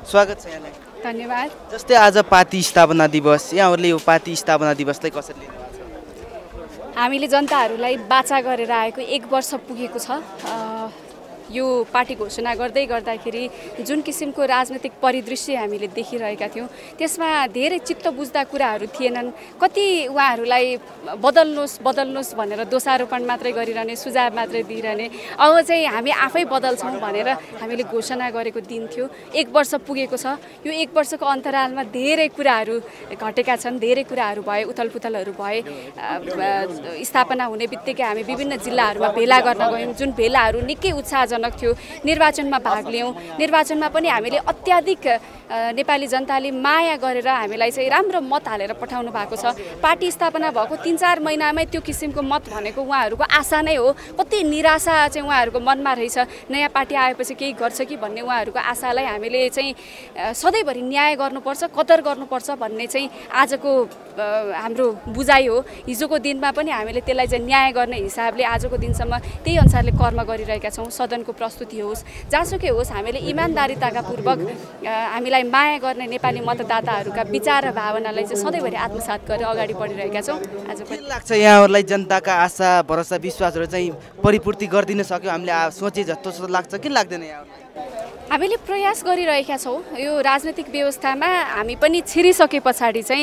स्वागत छ यहाँलाई। धन्यवाद। जस्तै आज पार्टी स्थापना दिवस, यहाँहरूले यो पार्टी स्थापना दिवसलाई कसरी लिनुभएको छ? हामीले जनताहरूलाई बाचा गरेर आएको 1 वर्ष पुगेको छ। यो पार्टी घोषणा गर्दै गर्दाखेरि जुन किसिमको राजनीतिक परिदृश्य हामीले देखिरहेका थियौँ त्यसमा धेरै चित्त बुझ्दा कुराहरू थिएनन्। कति उहाँहरूलाई बदल्नुहोस् भनेर दोषारोपण मात्रै गरिरहने, सुझाव मात्रै दिइरहने। अब चाहिँ हामी आफै बदल्छौँ भनेर हामीले घोषणा गरेको दिन थियो। 1 वर्ष पुगेको छ। यो 1 वर्षको अन्तरालमा धेरै कुराहरू घटेका छन्, धेरै कुराहरू भए, उथलपुथलहरू भए। स्थापना हुने बित्तिकै हामी विभिन्न जिल्लाहरूमा भेला गर्न गयौँ, जुन भेलाहरू निकै उत्साहजनक थियो। निर्वाचनमा भाग लियौँ। निर्वाचनमा पनि हामीले अत्याधिक नेपाली जनताले माया गरेर हामीलाई चाहिँ राम्रो मत हालेर पठाउनु भएको छ। पार्टी स्थापना भएको 3-4 महिनामै त्यो किसिमको मत भनेको उहाँहरूको आशा नै हो। कति निराशा चाहिँ उहाँहरूको मनमा रहेछ। नयाँ पार्टी आएपछि केही गर्छ कि भन्ने उहाँहरूको आशालाई हामीले चाहिँ सधैँभरि न्याय गर्नुपर्छ, कदर गर्नुपर्छ भन्ने चाहिँ आजको हाम्रो बुझाइ हो। हिजोको दिनमा पनि हामीले त्यसलाई चाहिँ न्याय गर्ने हिसाबले आजको दिनसम्म त्यही अनुसारले कर्म गरिरहेका छौँ। सदनको प्रस्तुति होस्, जहाँसुकै होस्, हामीले इमानदारिताका पूर्वक हामीलाई माया गर्ने नेपाली मतदाताहरूका विचार र भावनालाई चाहिँ सधैँभरि आत्मसात गरेर अगाडि बढिरहेका छौँ। आज के लाग्छ यहाँहरूलाई जनताका आशा भरोसा विश्वासहरू चाहिँ परिपूर्ति गरिदिन सक्यो हामीले सोचे जस्तो लाग्छ कि लाग्दैन यहाँहरूलाई? हामीले प्रयास गरिरहेका छौँ। यो राजनीतिक व्यवस्थामा हामी पनि छिरिसके पछाडि चाहिँ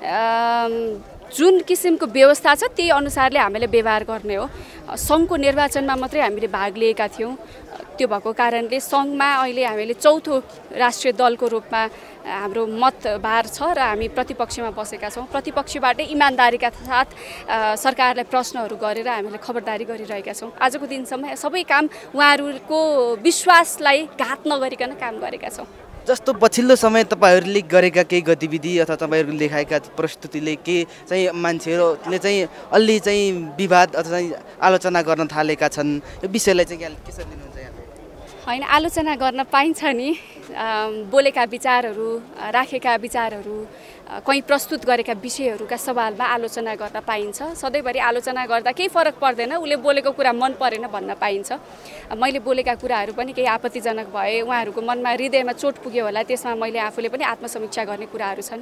जुन किसिमको व्यवस्था छ त्यही अनुसारले हामीले व्यवहार गर्ने हो। सङ्घको निर्वाचनमा मात्रै हामीले भाग लिएका थियौँ। त्यो भएको कारणले सङ्घमा अहिले हामीले चौथो राष्ट्रिय दलको रूपमा हाम्रो मतभार छ र हामी प्रतिपक्षमा बसेका छौँ। प्रतिपक्षबाट इमानदारीका साथ सरकारलाई प्रश्नहरू गरेर हामीले खबरदारी गरिरहेका छौँ। आजको दिनसम्म सबै काम उहाँहरूको विश्वासलाई घात नगरिकन काम गरेका छौँ। जस्तो पछिल्लो समय तपाईँहरूले गरेका केही गतिविधि अथवा तपाईँहरूले देखाएका प्रस्तुतिले के चाहिँ मान्छेहरूले चाहिँ अलि चाहिँ विवाद अथवा चाहिँ आलोचना गर्न थालेका छन्, यो विषयलाई चाहिँ कसरी लिनुहुन्छ यहाँले? होइन, आलोचना गर्न पाइन्छ नि। बोलेका विचारहरू, राखेका विचारहरू, कहीँ प्रस्तुत गरेका विषयहरूका सवालमा आलोचना गर्न पाइन्छ। सधैँभरि आलोचना गर्दा केही फरक पर्दैन, उसले बोलेको कुरा मन परेन भन्न पाइन्छ। मैले बोलेका कुराहरू पनि केही आपत्तिजनक भए, उहाँहरूको मनमा हृदयमा चोट पुग्यो होला, त्यसमा मैले आफूले पनि आत्मसमीक्षा गर्ने कुराहरू छन्।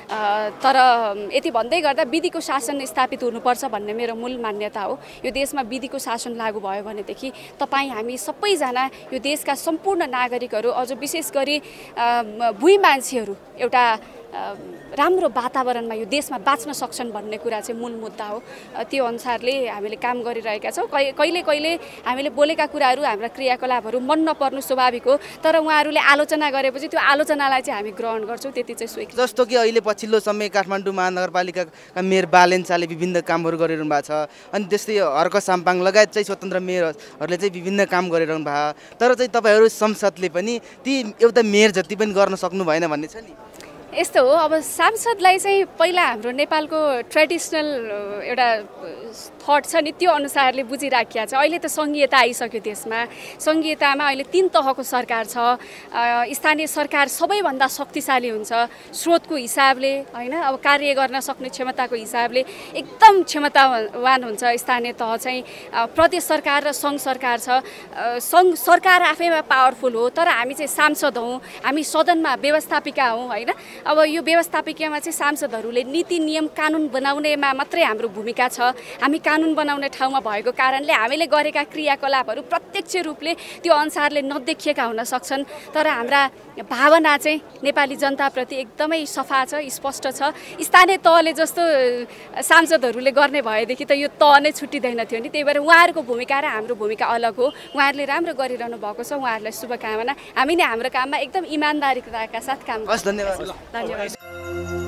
तर यति भन्दै गर्दा विधिको शासन स्थापित हुनुपर्छ भन्ने मेरो मूल मान्यता हो। यो देशमा विधिको शासन लागू भयो भनेदेखि तपाईँ हामी सबैजना यो देशका सम्पूर्ण नागरिकहरू, अझ विशेष गरी भुइँ मान्छेहरू एउटा राम्रो वातावरणमा यो देशमा बाँच्न सक्छन् भन्ने कुरा चाहिँ मूल मुद्दा हो। त्यो अनुसारले हामीले काम गरिरहेका छौँ। कहिले कहिले हामीले बोलेका कुराहरू, हाम्रा क्रियाकलापहरू मन नपर्नु स्वाभाविक हो, तर उहाँहरूले आलोचना गरेपछि त्यो आलोचनालाई चाहिँ हामी ग्रहण गर्छौँ, त्यति चाहिँ स्वीकार। जस्तो कि अहिले पछिल्लो समय काठमाडौँ महानगरपालिकाका मेयर बालेन्चाले विभिन्न कामहरू गरिरहनु भएको छ, अनि त्यस्तै हर्क साम्पाङ लगायत चाहिँ स्वतन्त्र मेयरहरूले चाहिँ विभिन्न काम गरिरहनु भएको, तर चाहिँ तपाईँहरू संसदले पनि ती एउटा मेयर जति पनि गर्न सक्नु भएन भन्ने छ नि। यस्तो हो, अब सांसदलाई चाहिँ पहिला हाम्रो नेपालको ट्रेडिसनल एउटा थट छ नि, त्यो अनुसारले बुझिराखिया छ। अहिले त सङ्घीयता आइसक्यो देशमा। सङ्घीयतामा अहिले 3 तहको सरकार छ। स्थानीय सरकार सबैभन्दा शक्तिशाली हुन्छ स्रोतको हिसाबले, होइन, अब कार्य गर्न सक्ने क्षमताको हिसाबले एकदम क्षमतावान हुन्छ स्थानीय तह चाहिँ। प्रदेश सरकार र सङ्घ सरकार छ। सङ्घ सरकार आफैमा पावरफुल हो, तर हामी चाहिँ सांसद हौँ, हामी सदनमा व्यवस्थापिका हौँ, होइन। अब यो व्यवस्थापिकामा चाहिँ सांसदहरूले नीति नियम कानुन बनाउनेमा मात्रै हाम्रो भूमिका छ। हामी कानुन बनाउने ठाउँमा भएको कारणले हामीले गरेका क्रियाकलापहरू प्रत्यक्ष रूपले त्यो अनुसारले नदेखिएका हुन सक्छन्, तर हाम्रा भावना चाहिँ नेपाली जनताप्रति एकदमै सफा छ, स्पष्ट छ। स्थानीय तहले जस्तो सांसदहरूले गर्ने भएदेखि त यो तह नै छुट्टिँदैन थियो नि। त्यही भएर उहाँहरूको भूमिका र हाम्रो भूमिका अलग हो। उहाँहरूले राम्रो गरिरहनु भएको छ, उहाँहरूलाई शुभकामना। हामी नै हाम्रो काममा एकदम इमानदारीका साथ काम गर्छौँ। धन्यवाद। धन्यवाद।